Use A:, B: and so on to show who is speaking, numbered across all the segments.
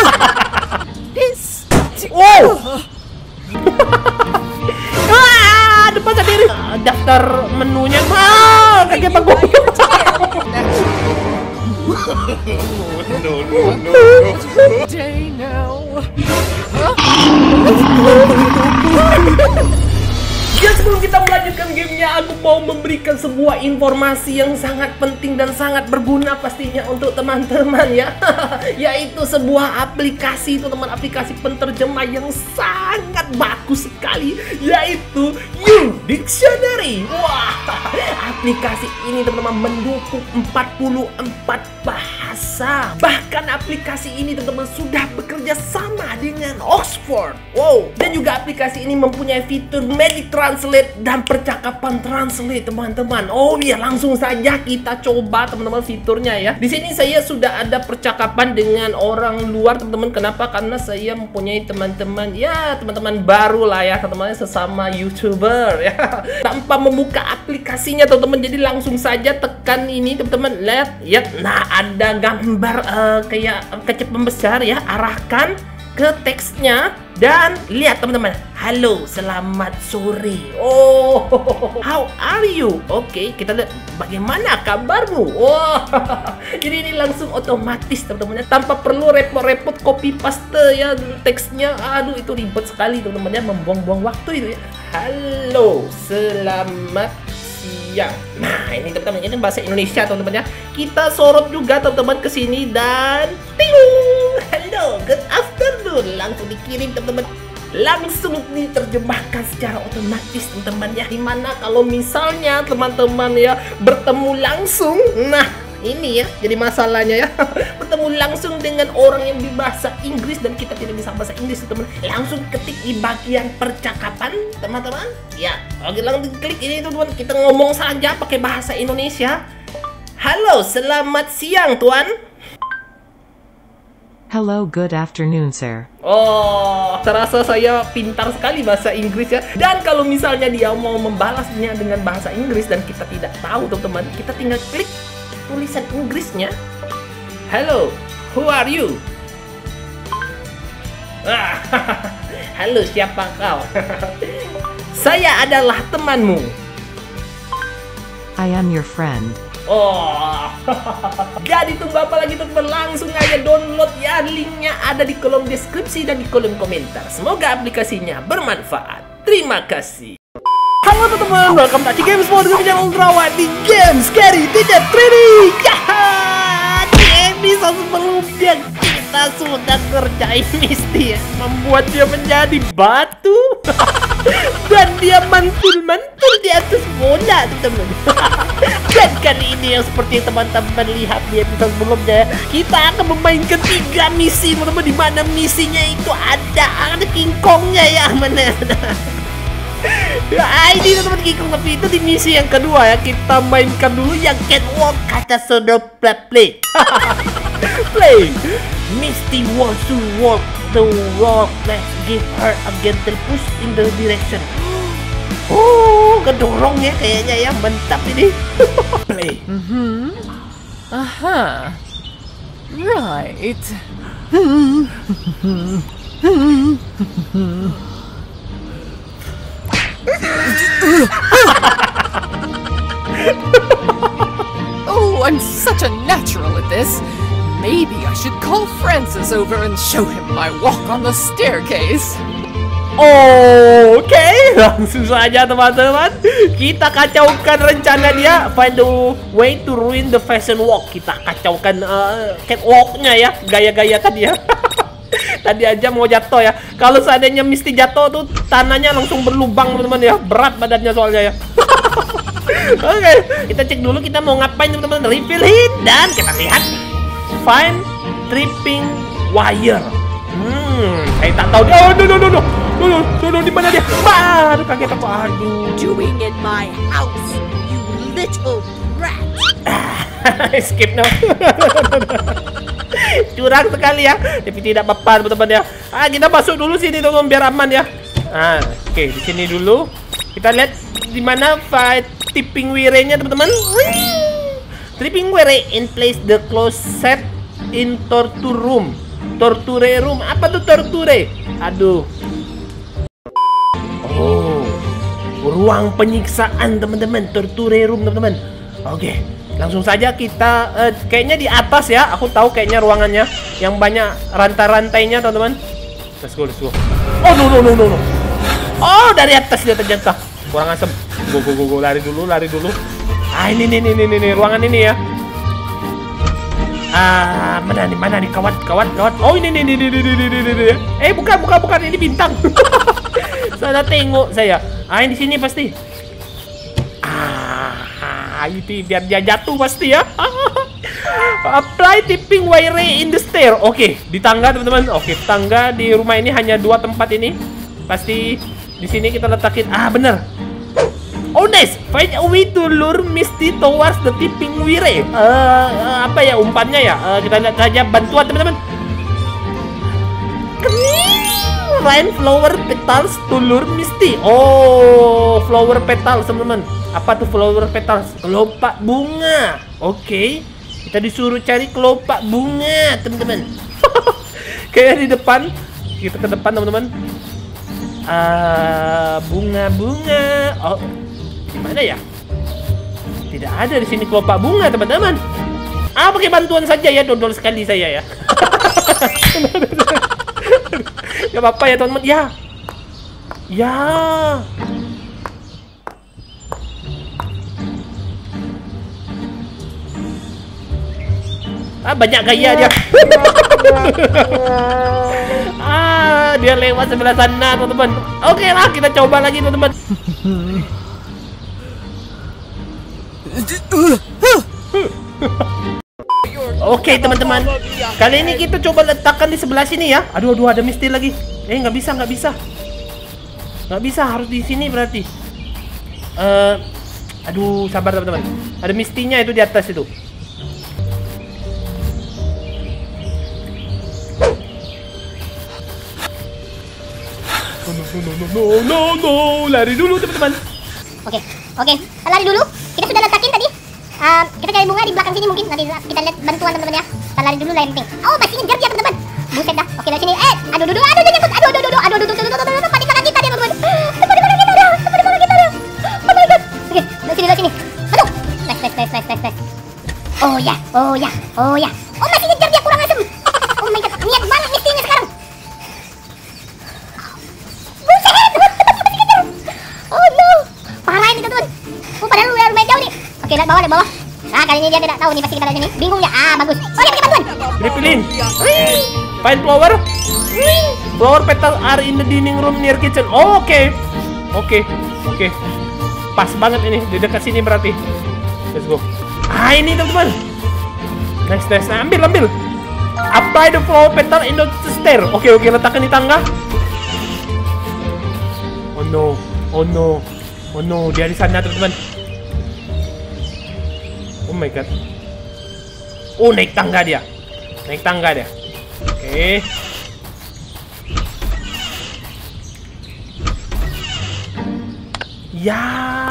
A: Wow. Depan sendiri. Daftar menunya. Kaget aku. Ya, sebelum kita melanjutkan gamenya, aku mau memberikan sebuah informasi yang sangat penting dan sangat berguna pastinya untuk teman-teman ya. Yaitu sebuah aplikasi, teman-teman, aplikasi penterjemah yang sangat bagus sekali, yaitu U-Dictionary. Wah, aplikasi ini teman-teman mendukung 44 bahasa. Bahkan aplikasi ini teman-teman sudah bekerja sama dengan Oxford. Wow, dan juga aplikasi ini mempunyai fitur Magic Translate dan percakapan translate, teman-teman. Oh iya, langsung saja kita coba teman-teman fiturnya ya. Di sini saya sudah ada percakapan dengan orang luar, teman-teman. Kenapa? Karena saya mempunyai teman-teman ya, teman-teman baru lah ya, teman-teman sesama YouTuber ya. Tanpa membuka aplikasinya, teman-teman. Jadi langsung saja tekan ini, teman-teman. Lihat, ya. Nah, ada gambar kayak kecil pembesar ya. Arahkan ke teksnya dan lihat teman-teman. Halo, selamat sore. Oh, how are you? Oke, kita lihat bagaimana kabarmu. Oh, jadi ini langsung otomatis teman-teman, tanpa perlu repot-repot copy paste ya teksnya. Aduh, itu ribet sekali teman-teman ya, membuang-buang waktu itu ya. Halo, selamat siang. Nah, ini teman-teman, ini bahasa Indonesia teman-teman ya. Kita sorot juga teman-teman ke sini dan ting. Hello, good afternoon. Langsung dikirim teman-teman. Langsung diterjemahkan secara otomatis teman-teman ya. Dimana kalau misalnya teman-teman ya bertemu langsung, nah ini ya jadi masalahnya ya. Bertemu langsung dengan orang yang berbahasa Inggris dan kita tidak bisa bahasa Inggris teman-teman, langsung ketik di bagian percakapan teman-teman ya. Oke, langsung klik ini teman-teman, kita ngomong saja pakai bahasa Indonesia. Halo, selamat siang tuan.
B: Hello, good afternoon, sir.
A: Oh, terasa saya pintar sekali bahasa Inggris ya. Dan kalau misalnya dia mau membalasnya dengan bahasa Inggris dan kita tidak tahu teman-teman, kita tinggal klik tulisan Inggrisnya. Hello, who are you? Halo, siapa kau? Saya adalah temanmu.
B: I am your friend.
A: Oh, jadi tunggu apa lagi teman-teman? Langsung aja download ya, linknya ada di kolom deskripsi dan di kolom komentar. Semoga aplikasinya bermanfaat. Terima kasih. Halo teman-teman, welcome back to GameSpot dengan channel terawat di Game Scary Tidak 3D. Di episode sebelumnya kita sudah kerjain Misty ya, membuat dia menjadi batu. Dan dia mantul-mantul di atas bola teman-teman. Dan kali ini yang seperti teman-teman lihat di episode sebelumnya, kita akan memainkan 3 misi teman-teman, di mana misinya itu ada King Kongnya ya, mana. Ya, ini teman-teman King Kong, tapi itu di misi yang kedua ya. Kita mainkan dulu yang catwalk kata sodo play. Play. Misty wants to walk the walk. Let's give her a gentle push in the direction. Oh, kedorong ya kayaknya ya, mantap ini. Play.
C: Aha. Right. Oh, I'm such a natural at this. Maybe I should call Francis over and show him my walk on the staircase.
A: Oke, langsung saja teman-teman, kita kacaukan rencana dia. Find the way to ruin the fashion walk. Kita kacaukan catwalknya ya, gaya-gaya tadi ya. Tadi aja mau jatuh ya. Kalau seandainya Misty jatuh tuh tanahnya langsung berlubang teman-teman ya. Berat badannya soalnya ya. Oke, kita cek dulu kita mau ngapain teman-teman. Refill hit dan kita lihat find tripping wire. Saya tak tahu dia. Oh, di mana dia? Aduh, kaget aku. Aduh.
D: Doing in my house, you little rat.
A: Skip now. Curang sekali ya, tapi tidak apa-apa teman-teman ya. Kita masuk dulu sini teman-teman biar aman ya. Oke, di sini dulu. Kita lihat di mana fight tipping wire-nya teman-teman. Tripping wire in place the closet in torture room. Torture room. Apa tuh torture? Aduh. Oh, ruang penyiksaan teman-teman. Torture room teman-teman. Oke, langsung saja kita kayaknya di atas ya. Aku tahu kayaknya ruangannya yang banyak rantai-rantainya teman-teman. Let's go, let's go. Oh no. Oh, dari atas dia ternyata. Kurang asem. Go, lari dulu. Ah, ini ruangan ini ya. Ah, mana nih kawat. Oh, ini. Bukan ini bintang. Salah tengok saya. Ah, di sini pasti. Itu biar dia jatuh pasti ya. Apply tipping wire in the stair. Oke, di tangga teman-teman. Oke, tangga di rumah ini hanya 2 tempat ini. Pasti di sini kita letakin. Ah, bener. Oh nice, find a way to lure Misty towards the tipping wire. Apa ya umpannya ya? Kita lihat saja bantuan teman-teman. Rain flower petals to lure Misty. Oh, flower petals teman-teman. Apa tuh flower petals? Kelopak bunga. Oke, kita disuruh cari kelopak bunga teman-teman. Kayak di depan. Kita ke depan teman-teman. Bunga-bunga. Oh, gimana ya? Tidak ada di sini kelopak bunga teman-teman. Pakai bantuan saja ya, dodol sekali saya ya. Gak apa-apa ya teman-teman. Ya. Banyak gaya dia. Dia lewat sebelah sana teman-teman. Oke lah, kita coba lagi teman-teman. Oke teman-teman, kali ini kita coba letakkan di sebelah sini ya. Aduh ada Misty lagi. Nggak bisa. Nggak bisa, harus di sini berarti. Aduh, sabar teman-teman. Ada Misty-nya itu di atas itu. No, lari dulu teman-teman.
E: Oke, lari dulu. Kita sudah letakin tadi. Kita cari bunga di belakang sini mungkin. Nanti kita lihat bantuan teman-teman ya. Kita lari dulu lah yang penting. Oh, masih ngejar dia teman-teman. Buset dah. Oke, dari sini. Aduh, panik makan kita dia teman-teman. Panik makan kita dia. Oh my god. Oke, dari sini. Masuk. Nice. Oh ya. Oh, masih ngejar dia, kurang asem. Oh my god, niat banget Misty-nya sekarang. Oh no, parah ini teman-teman. Padahal udah lumayan jauh nih. Oke, lihat bawah. Nah, kali ini dia tidak tahu nih pasti kita dari sini. Bingung ya? Bagus. Oh, dia pakai bantuan.
A: Dipilih. Find flower. Flower petal are in the dining room near kitchen. Oh, oke. Pas banget ini di dekat sini berarti. Let's go. Ini teman-teman. Nice. Ambil. Apply the flower petal in the stair. Oke, letakkan di tangga. Oh no, dia di sana teman-teman. Oh my god. Oh, naik tangga dia. Oke. Ya.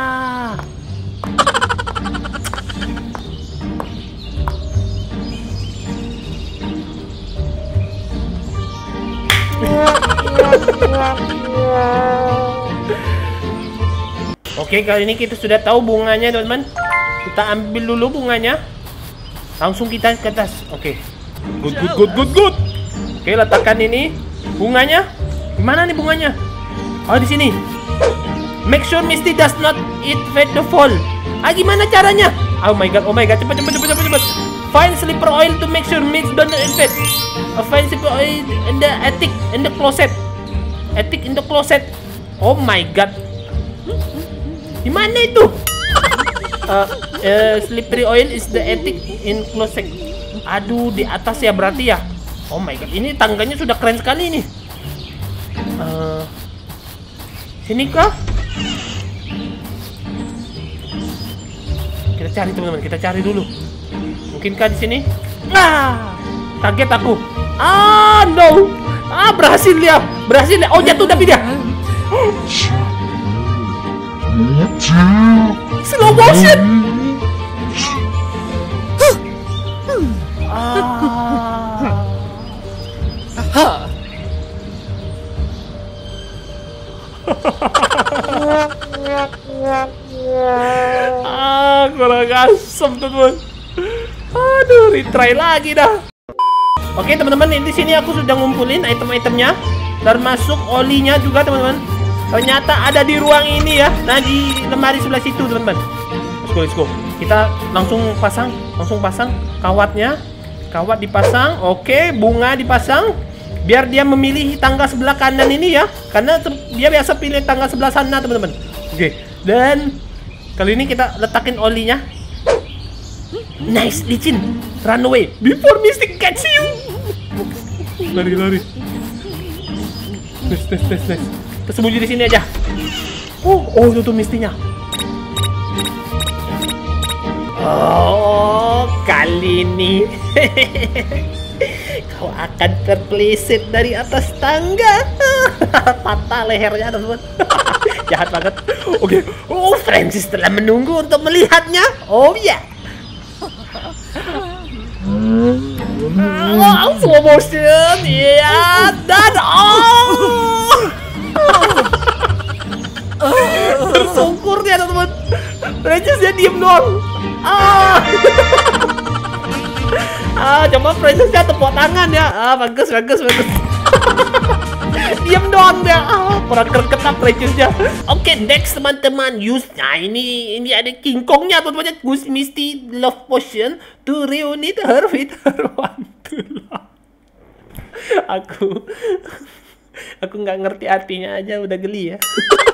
A: Oke, kali ini kita sudah tahu bunganya teman-teman. Kita ambil dulu bunganya. Langsung kita ke atas. Oke. Good. Oke, letakkan ini bunganya. Gimana nih bunganya? Oh, di sini. Make sure Misty does not eat fade the fall. Gimana caranya? Oh my god. Cepat. Find sleeper oil to make sure Misty don't eat fade. Find sleeper oil in the attic, in the closet. Oh my god. Gimana itu? Slippery oil is the attic in closet. Aduh, di atas ya berarti ya. Oh my god, ini tangganya sudah keren sekali nih. Sini kah? Kita cari teman-teman, kita cari dulu. Mungkinkah di sini? Kaget aku. No. Berhasil dia. Oh, jatuh tapi dia. Slow motion. Kurang asem teman-teman. Aduh, retry lagi dah. Oke teman-teman, di sini aku sudah ngumpulin item-itemnya, termasuk olinya juga teman-teman. Ternyata ada di ruang ini ya. Nah, di lemari sebelah situ teman-teman. Let's go. Kita langsung pasang kawatnya. Kawat dipasang. Oke, bunga dipasang. Biar dia memilih tangga sebelah kanan ini ya. Karena dia biasa pilih tangga sebelah sana teman-teman. Oke, dan kali ini kita letakin olinya. Nice, licin. Run away before Misty catch you. Lari. Nice. Kita sembunyi di sini aja. Oh, itu tuh Mistinya. Oh, kali ini kau akan terpeleset dari atas tangga. Patah lehernya teman-teman. Jahat banget. Oke. Oh, Francis telah menunggu untuk melihatnya. Oh ya. Slow motion. Ya, dan tersungkur dia teman-teman. Francis dia diem doang. Coba Francisnya tepuk tangan ya. Bagus. Diam doang dia. Kurang ketat Francisnya. Oke, next teman-teman. Nah, ini ada King Kongnya teman-teman. Use Misty Love Potion to reunite her with her one to love. Aku nggak ngerti artinya aja udah geli ya.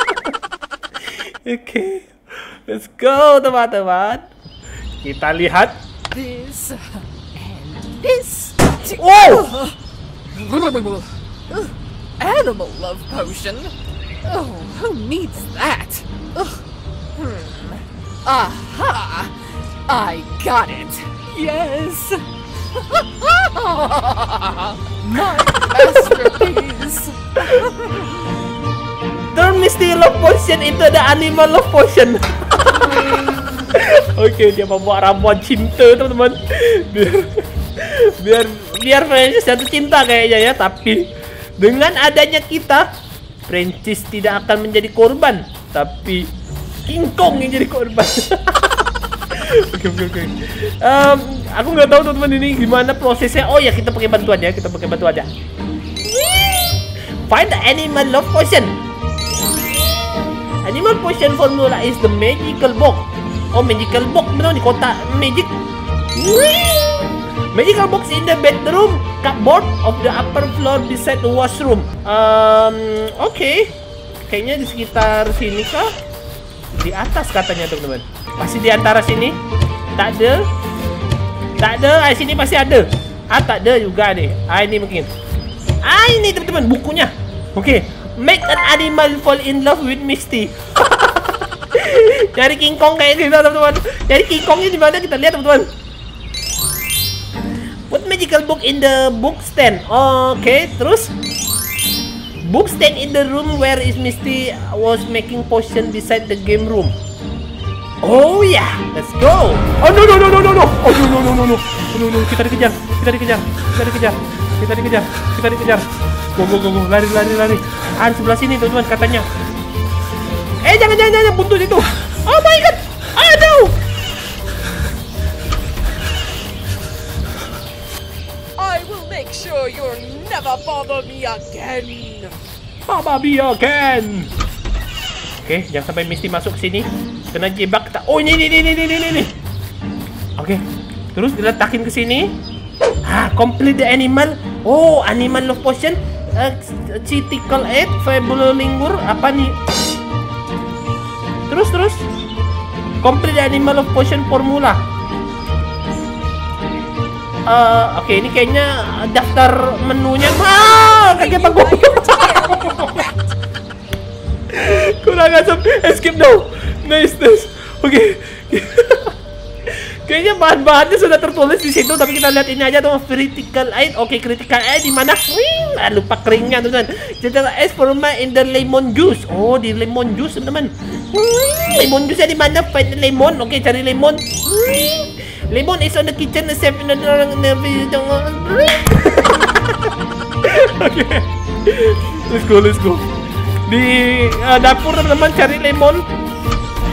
A: Oke, let's go teman-teman. Kita lihat
C: This and this.
A: Wow!
C: Animal love potion? Oh, who needs that? Aha! I got it. Yes. My masterpiece.
A: Turn Misty Love Potion into the Animal Love Potion. Oke, dia membawa ramuan cinta teman-teman. Biar Francis jatuh cinta kayaknya ya. Tapi dengan adanya kita, Francis tidak akan menjadi korban, tapi King Kong yang jadi korban. Oke. Aku nggak tahu teman-teman ini gimana prosesnya. Oh ya, kita pakai bantuan ya. Find the Animal Love Potion. Animal Potion formula is the magical box. Oh, magical box benar di kotak magic. Magical box in the bedroom cupboard of the upper floor beside the washroom. Oke. Kayaknya di sekitar sini kah? Di atas katanya teman-teman. Pasti di antara sini. Tak ada. Sini pasti ada. Tak ada juga nih. Ini mungkin. Ini teman-teman bukunya. Oke. Make an animal fall in love with Misty. Cari King Kong kayak gitu teman-teman. Cari King Kongnya di mana kita lihat teman-teman. Put magical book in the book stand. Oke, terus book stand in the room where is Misty was making potion beside the game room. Oh ya, let's go. Oh no. Oh no. Kita dikejar. Go. Lari. Sebelah sini teman-teman katanya. Jangan buntut itu. Oh my god. No.
C: I will make sure you'll never bother me again.
A: Oke, jangan sampai Misty masuk sini. Kena jebak tak. Oh, ini. Oke. Terus diletakin ke sini. Complete the animal. Oh, Animal Love Potion. Critical Aid, Fable Lingur. Apa nih? Terus. Complete the Animal Love Potion formula. Oke, ini kayaknya daftar menunya. Kaget aku. Kurang asam. Escape dong. Nice. Oke. Kayaknya bahan-bahannya sudah tertulis di situ, tapi kita lihat ini aja tuh, critical aid. Oke, critical aid di mana? Lupa keringnya teman-teman. Critical aid forma in the lemon juice. Oh, di lemon juice teman-teman. Lemon juice di mana? Find lemon. Oke, cari lemon. Lemon is on the kitchen safe in the Oke. Let's go. Di dapur teman-teman cari lemon.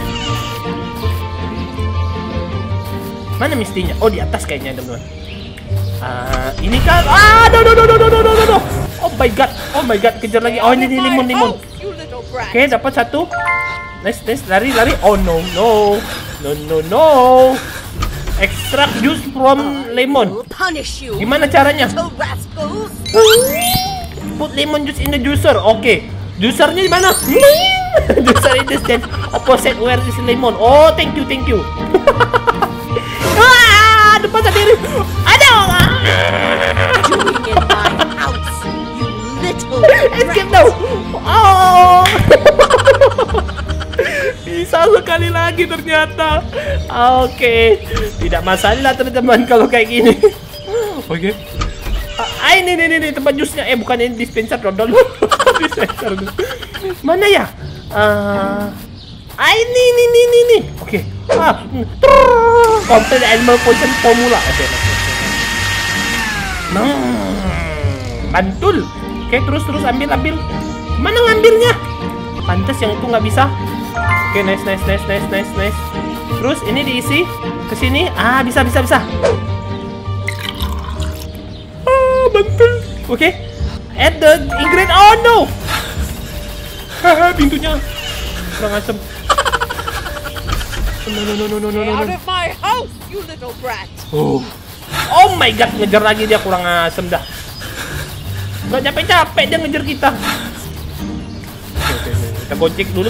A: Mana Mistinya? Oh, di atas kayaknya, teman-teman. Ini kan. No. Oh my god, kejar lagi. Oh, ini limon. Oke, dapat satu. Nice, lari. Oh no. Extract juice from lemon. Gimana caranya? Put lemon juice in the juicer. Oke. Juicernya di mana? Juicer in the stand opposite where is lemon. Oh, thank you. Depan sendiri. Aduh.
D: Doing in my house, you little
A: Escape now. Oh. Bisa sekali lagi ternyata. Oke. Tidak masalah teman-teman kalau kayak gini. Oke. Ini tempat jusnya. Bukan ini dispenser dodol. Dispenser. Mana ya? Ini. Oke. Complete animal poison formula. Oke. Mantul. Oke, terus ambil. Mana ngambilnya? Pantes yang itu nggak bisa. Oke, nice. Terus ini diisi ke sini. Bisa. Mantul. Oke. Add the ingredient. Oh no. Pintunya kurang asem. No.
D: out of my house, you little brat.
A: Oh my god, ngejar lagi dia, kurang asem dah. Nggak capek-capek dia ngejar kita. Oke. Kita gocek dulu,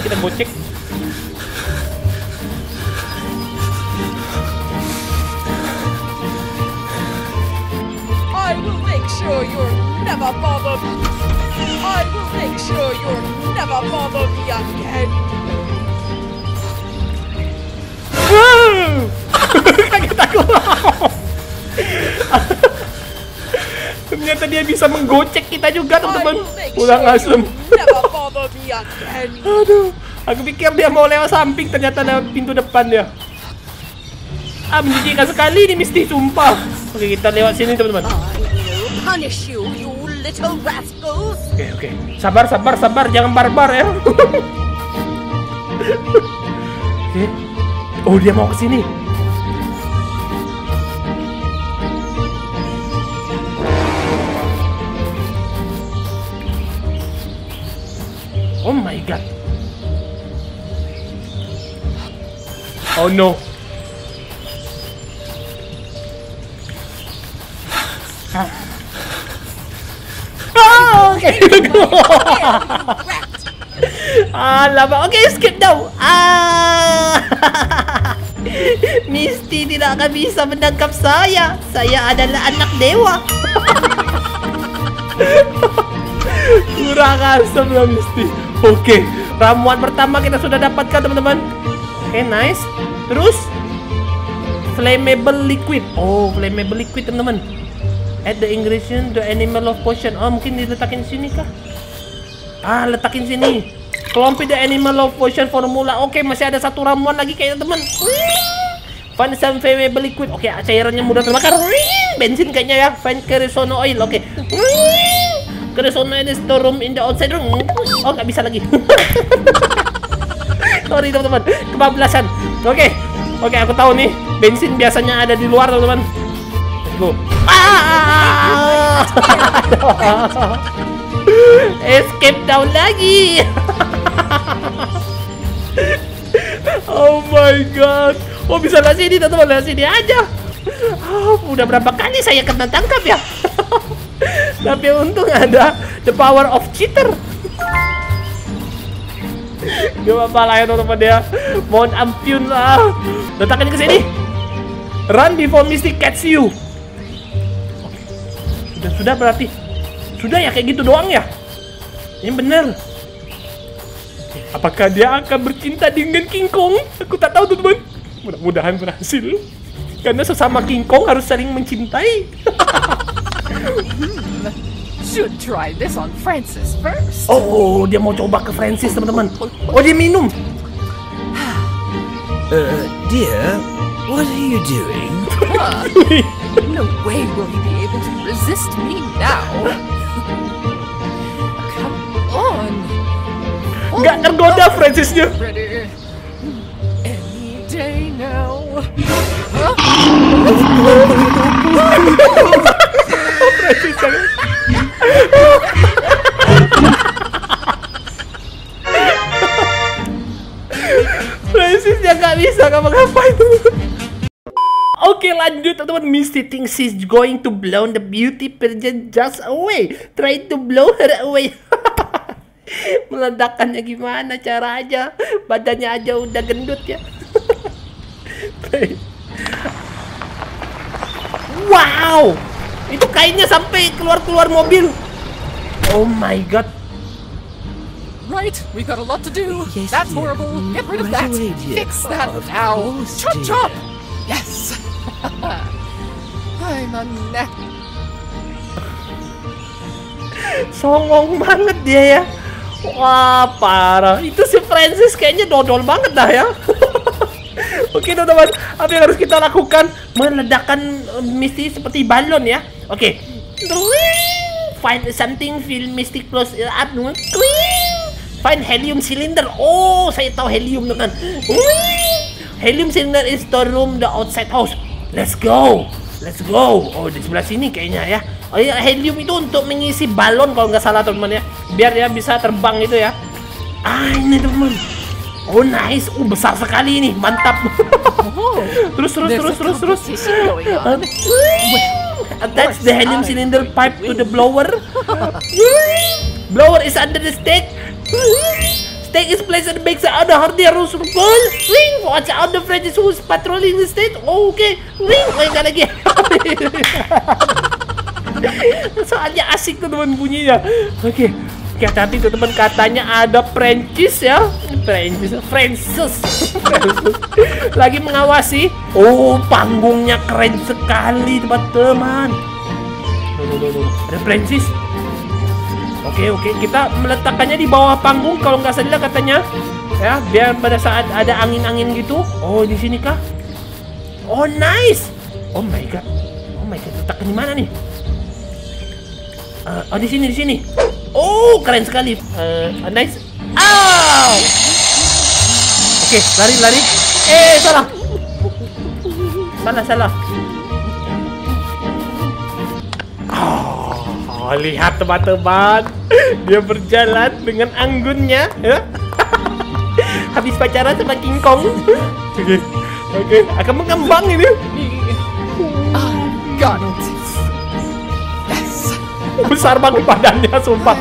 D: I will make sure you'll never bother me. I will make sure you'll never bother me again.
A: Kaget aku. Ternyata dia bisa menggocek kita juga, teman-teman. Kurang asem.
D: Never bother me again.
A: Aduh, aku pikir dia mau lewat samping, ternyata lewat pintu depan dia. Menjijikkan sekali nih, Misty, sumpah. Oke, kita lewat sini, teman-teman.
D: I will punish you, you little rascals.
A: Oke. Sabar, jangan barbar ya. Oke. Oh, dia mau ke sini. Oh my god. Oh no. Oke. Lama. Oke, skip now. Misty tidak akan bisa menangkap saya. Saya adalah anak dewa. Kurang asem lah, Misty. Oke, ramuan pertama kita sudah dapatkan, teman-teman. Oke, nice. Terus flammable liquid. Oh, flammable liquid, teman-teman. Add the ingredient the animal of potion. Oh, mungkin diletakin sini kah? Letakin sini. Kelompok the animal of potion formula. Oke, masih ada satu ramuan lagi kayaknya, teman. Find some flammable liquid. Oke, cairannya mudah terbakar. Bensin kayaknya ya. Find kerosene oil. Oke. Kerosene oil store room in the outside room. Oh, nggak bisa lagi. Sorry, teman-teman. Kebablasan. Oke, aku tahu nih. Bensin biasanya ada di luar, teman-teman. Let's go. Escape down lagi. Oh my god. Oh, bisa lewat sini, teman-teman. Lewat sini aja. Udah berapa kali saya kena tangkap ya. Tapi untung ada the power of cheater. Gak apa-apa lah ya, teman-teman ya. Mohon ampun lah. Letakkan ke sini. Run before Misty catch you. Sudah berarti. Sudah ya, kayak gitu doang ya. Ini bener. Apakah dia akan bercinta dengan King Kong? Aku tak tahu, teman-teman. Mudah-mudahan berhasil. Karena sesama King Kong harus saling mencintai.
C: Should try this on Francis first.
A: Oh, dia mau coba ke Francis, teman-teman. Oh, dia minum.
F: Dear, what are you doing?
C: No way will he be able to resist me now. Come on.
A: Nggak tergoda Francisnya.
C: Ready. Any day now. Huh?
A: Francisnya nggak bisa ngapa-ngapain. Oke, lanjut teman-teman. Misty thinks she's going to blow the beauty pageant just away. Try to blow her away. Meledakannya gimana caranya? Badannya aja udah gendut ya. Wow, itu kainnya sampai keluar-keluar mobil. Oh my god.
C: Right, we've got a lot to do.
F: Yes,
C: That's
F: dear.
C: horrible. Get rid of that.
F: Right away, dear.
C: Fix that
F: Of
C: now.
F: course,
C: Chop
F: dear.
C: chop. Yes. I'm a neck.
A: Songong banget dia ya. Wah, parah. Itu si Francis kayaknya dodol banget dah ya. Oke teman-teman, apa yang harus kita lakukan? Meledakkan Misty seperti balon ya. Oke. Find something, feel Misty close up. Find helium cylinder. Oh, saya tahu helium teman. Helium cylinder is storeroom the outside house. Let's go. Let's go. Oh, di sebelah sini kayaknya ya. Oh iya, helium itu untuk mengisi balon kalau nggak salah teman-teman ya. Biar ya bisa terbang itu ya. Ah, ini teman. Oh, nice. Besar sekali ini. Mantap. terus.
C: Competition going on.
A: Attach the helium cylinder pipe to the blower. Blower is under the stake. Stake is placed at the backside of the horizontal pole. Watch out the French who's patrolling the state. Oh, okay. Oh, enggak lagi. Soalnya asik tuh teman bunyinya. Oke, hati-hati tuh teman, katanya ada Francis ya. Francis lagi mengawasi. Oh, panggungnya keren sekali teman-teman. Ada Francis. Oke, kita meletakkannya di bawah panggung kalau nggak salah katanya. Ya, biar pada saat ada angin-angin gitu. Oh, di sini kah? Oh, nice. Oh my god. Letakkan di mana nih? Oh, di sini. Oh, keren sekali. Nice. Ow! Oke, lari. Salah. Oh, lihat teman-teman. Dia berjalan dengan anggunnya. Habis pacaran sama King Kong. Oke, akan mengembang ini.
C: Got it. Yes.
A: Besar banget badannya, sumpah.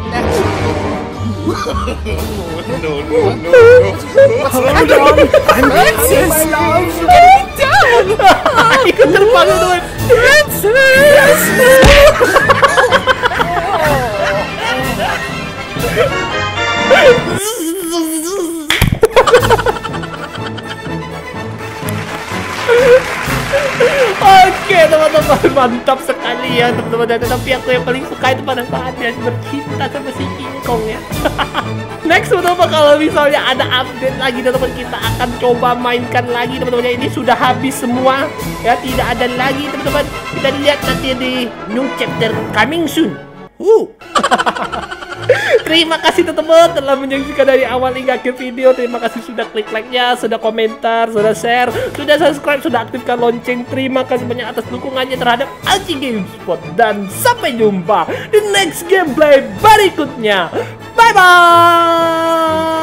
C: Francis! Get down!
A: Ikut terbang teman.
C: Francis!
A: Oke teman-teman, mantap sekali ya teman-teman. Dan tapi aku yang paling suka itu pada saat dia bercinta sama si King Kong ya. Next teman-teman, kalau misalnya ada update lagi teman-teman, kita akan coba mainkan lagi teman-teman. Ini sudah habis semua ya, tidak ada lagi teman-teman. Kita lihat nanti di new chapter coming soon. Terima kasih teman-teman telah menyaksikan dari awal hingga akhir video. Terima kasih sudah klik like-nya, sudah komentar, sudah share, sudah subscribe, sudah aktifkan lonceng. Terima kasih banyak atas dukungannya terhadap Alci Gamespot. Dan sampai jumpa di next gameplay berikutnya. Bye-bye.